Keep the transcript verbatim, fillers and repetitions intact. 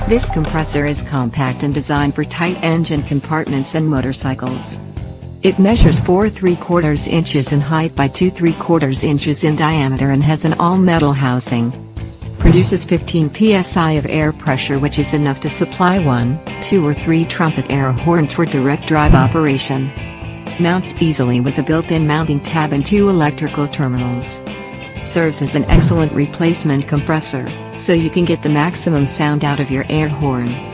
This compressor is compact and designed for tight engine compartments and motorcycles. It measures four and three quarters inches in height by two and three quarters inches in diameter and has an all-metal housing. Produces fifteen P S I of air pressure, which is enough to supply one, two or three trumpet air horns for direct drive operation. Mounts easily with a built-in mounting tab and two electrical terminals. Serves as an excellent replacement compressor, so you can get the maximum sound out of your air horn.